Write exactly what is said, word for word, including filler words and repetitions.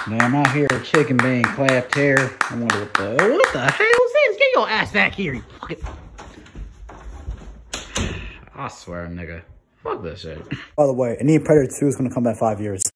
Man, I'm out here chicken being clapped here. I wonder what the what the hell is this? Get your ass back here, you fucking. I swear, nigga. Fuck this shit. By the way, Indian Predator two is gonna come back five years.